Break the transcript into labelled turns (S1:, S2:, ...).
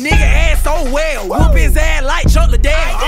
S1: nigga ass so well. Whoop his ass like Chuck Liddell.